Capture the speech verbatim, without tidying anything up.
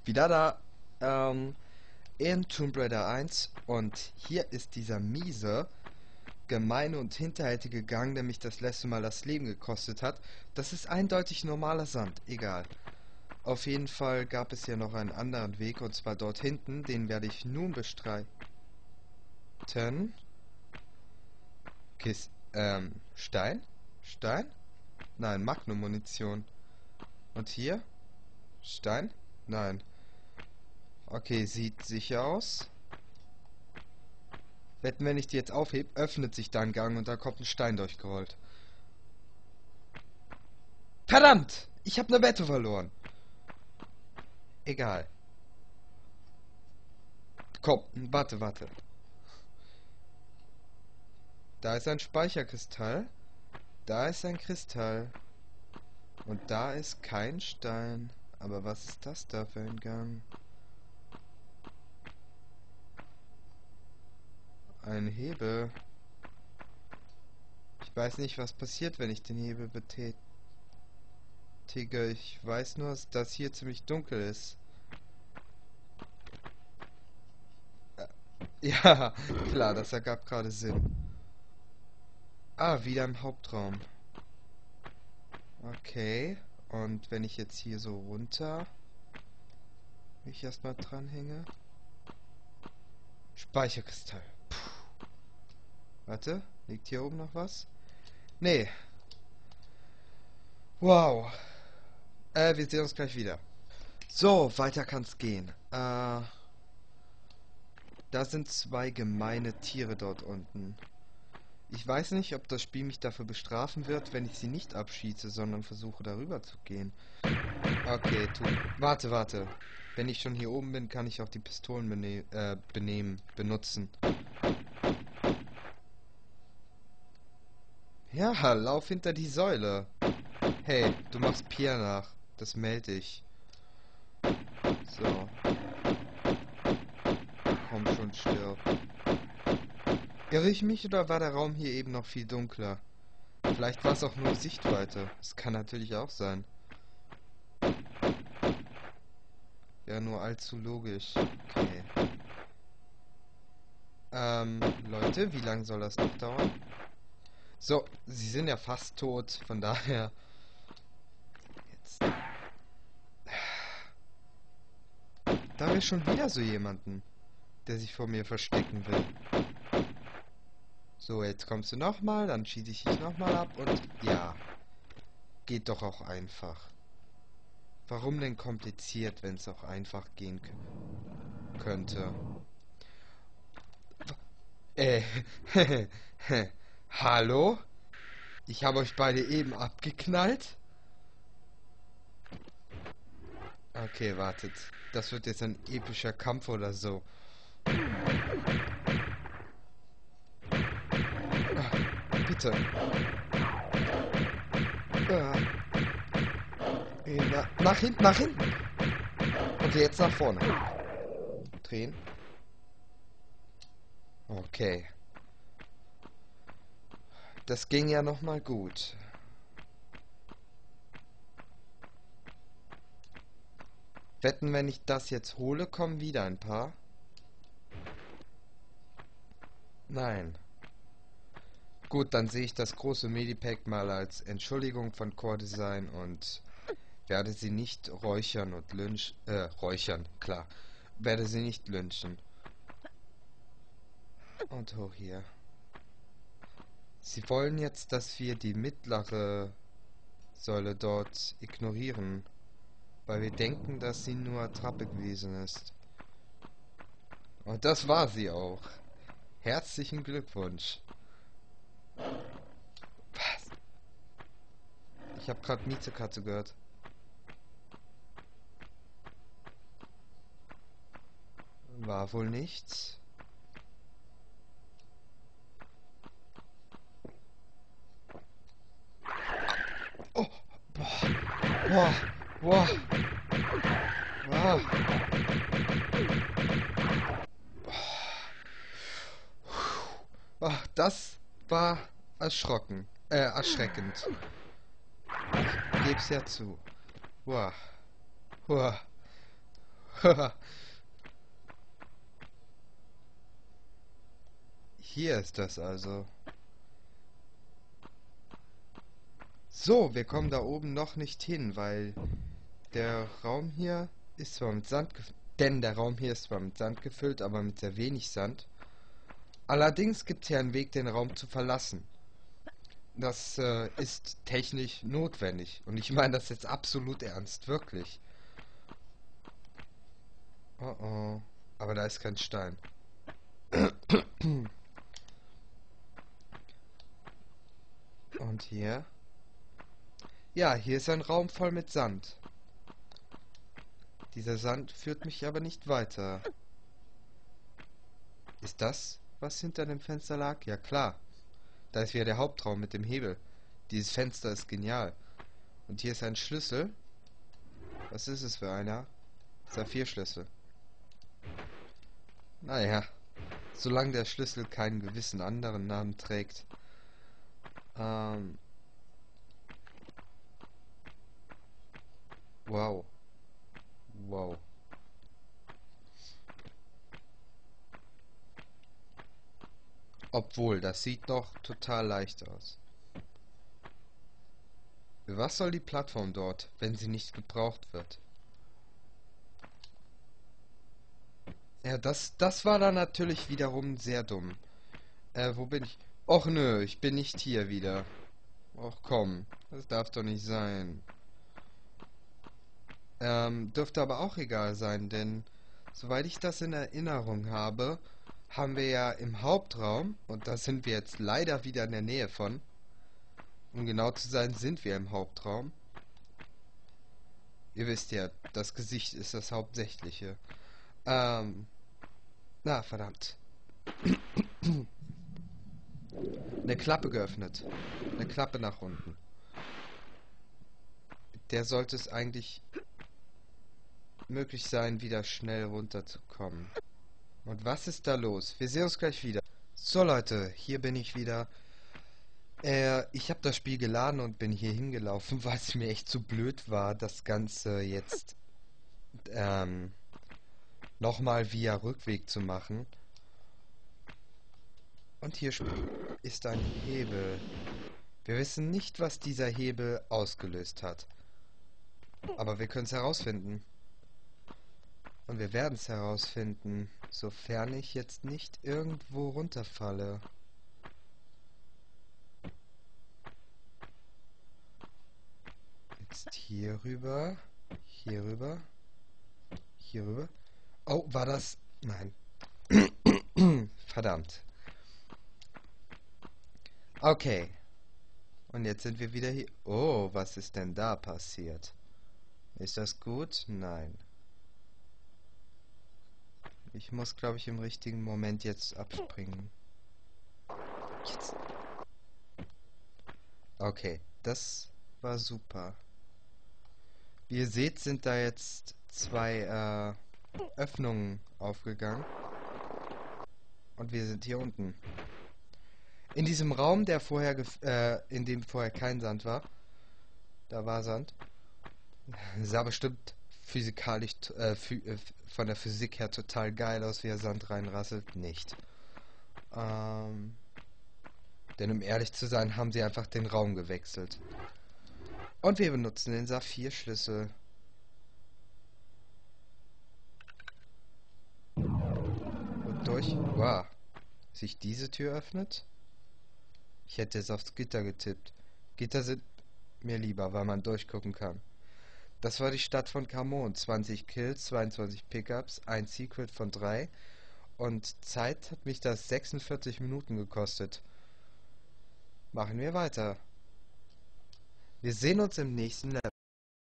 Wieder da, ähm, in Tomb Raider eins, und hier ist dieser miese, gemeine und hinterhältige Gang, der mich das letzte Mal das Leben gekostet hat. Das ist eindeutig normaler Sand, egal. Auf jeden Fall gab es hier noch einen anderen Weg, und zwar dort hinten, den werde ich nun bestreiten. Kist, ähm, Stein? Stein? Nein, Magnum-Munition. Und hier? Stein? Nein. Okay, sieht sicher aus. Wetten, wenn ich die jetzt aufhebe, öffnet sich da ein Gang und da kommt ein Stein durchgerollt. Verdammt! Ich habe eine Wette verloren. Egal. Komm, warte, warte. Da ist ein Speicherkristall. Da ist ein Kristall. Und da ist kein Stein. Aber was ist das da für ein Gang? Ein Hebel. Ich weiß nicht, was passiert, wenn ich den Hebel betätige. Ich weiß nur, dass hier ziemlich dunkel ist. Ja, klar, das ergab gerade Sinn. Ah, wieder im Hauptraum. Okay. Und wenn ich jetzt hier so runter mich erstmal dranhänge. Speicherkristall. Puh. Warte, liegt hier oben noch was? Nee. Wow. Äh, wir sehen uns gleich wieder. So, weiter kann's gehen. Äh, da sind zwei gemeine Tiere dort unten. Ich weiß nicht, ob das Spiel mich dafür bestrafen wird, wenn ich sie nicht abschieße, sondern versuche darüber zu gehen. Okay, tu. Warte, warte. Wenn ich schon hier oben bin, kann ich auch die Pistolen bene äh, benehmen, benutzen. Ja, lauf hinter die Säule. Hey, du machst Pierre nach. Das melde ich. So. Komm schon, stirb. Irre ich mich, oder war der Raum hier eben noch viel dunkler? Vielleicht war es auch nur Sichtweite. Das kann natürlich auch sein. Ja, nur allzu logisch. Okay. Ähm, Leute, wie lange soll das noch dauern? So, sie sind ja fast tot, von daher... Jetzt... Da ist schon wieder so jemanden, der sich vor mir verstecken will. So, jetzt kommst du nochmal, dann schieße ich dich nochmal ab und... Ja. Geht doch auch einfach. Warum denn kompliziert, wenn es auch einfach gehen könnte? Äh, hallo? Ich habe euch beide eben abgeknallt? Okay, wartet. Das wird jetzt ein epischer Kampf oder so. Ah, bitte. Ah. Na, nach hinten, nach hinten. Okay, jetzt nach vorne. Drehen. Okay. Das ging ja noch mal gut. Wetten, wenn ich das jetzt hole, kommen wieder ein paar? Nein. Gut, dann sehe ich das große Medipack mal als Entschuldigung von Core Design und werde sie nicht räuchern und lynchen. Äh, räuchern, klar. Werde sie nicht lynchen. Und hoch hier. Sie wollen jetzt, dass wir die mittlere Säule dort ignorieren, weil wir denken, dass sie nur Attrappe gewesen ist. Und das war sie auch. Herzlichen Glückwunsch. Was? Ich habe gerade Miezekatze gehört. War wohl nichts. Oh, boah, boah, boah, boah. Ach, das war erschrocken, äh, erschreckend. Ich geb's ja zu. Boah, boah. Hier ist das also. So, wir kommen da oben noch nicht hin, weil der Raum hier ist zwar mit Sand gefüllt, denn der Raum hier ist zwar mit Sand gefüllt, aber mit sehr wenig Sand. Allerdings gibt es hier einen Weg, den Raum zu verlassen. Das äh, ist technisch notwendig. Und ich meine das jetzt absolut ernst, wirklich. Oh oh. Aber da ist kein Stein. Und hier? Ja, hier ist ein Raum voll mit Sand. Dieser Sand führt mich aber nicht weiter. Ist das, was hinter dem Fenster lag? Ja klar. Da ist wieder der Hauptraum mit dem Hebel. Dieses Fenster ist genial. Und hier ist ein Schlüssel. Was ist es für einer? Saphirschlüssel. Naja, solange der Schlüssel keinen gewissen anderen Namen trägt. Ähm. Wow. Wow. Obwohl, das sieht doch total leicht aus. Für was soll die Plattform dort, wenn sie nicht gebraucht wird? Ja, das, das war dann natürlich wiederum sehr dumm. Äh, wo bin ich? Och nö, ich bin nicht hier wieder. Och komm, das darf doch nicht sein. Ähm, dürfte aber auch egal sein, denn soweit ich das in Erinnerung habe, haben wir ja im Hauptraum, und da sind wir jetzt leider wieder in der Nähe von, um genau zu sein, sind wir im Hauptraum. Ihr wisst ja, das Gesicht ist das Hauptsächliche. Ähm, na, verdammt. Eine Klappe geöffnet. Eine Klappe nach unten. Der sollte es eigentlich möglich sein, wieder schnell runterzukommen. Und was ist da los? Wir sehen uns gleich wieder. So Leute, hier bin ich wieder. Äh, ich habe das Spiel geladen und bin hier hingelaufen, weil es mir echt zu blöd war, das Ganze jetzt ähm, nochmal via Rückweg zu machen. Und hier ist ein Hebel. Wir wissen nicht, was dieser Hebel ausgelöst hat. Aber wir können es herausfinden. Und wir werden es herausfinden, sofern ich jetzt nicht irgendwo runterfalle. Jetzt hier rüber, hier rüber, hier rüber. Oh, war das... Nein. Verdammt. Okay. Und jetzt sind wir wieder hier. Oh, was ist denn da passiert? Ist das gut? Nein. Ich muss, glaube ich, im richtigen Moment jetzt abspringen. Jetzt. Okay, das war super. Wie ihr seht, sind da jetzt zwei äh, Öffnungen aufgegangen. Und wir sind hier unten. In diesem Raum, der vorher, äh, in dem vorher kein Sand war, da war Sand, sah bestimmt physikalisch, äh, phy äh, von der Physik her total geil aus, wie er Sand reinrasselt. Nicht. Ähm, denn um ehrlich zu sein, haben sie einfach den Raum gewechselt. Und wir benutzen den Saphirschlüssel. Und durch... Wow. Sich diese Tür öffnet? Ich hätte jetzt aufs Gitter getippt. Gitter sind mir lieber, weil man durchgucken kann. Das war die Stadt von Camon. zwanzig Kills, zweiundzwanzig Pickups, ein Secret von drei. Und Zeit hat mich das sechsundvierzig Minuten gekostet. Machen wir weiter. Wir sehen uns im nächsten Level.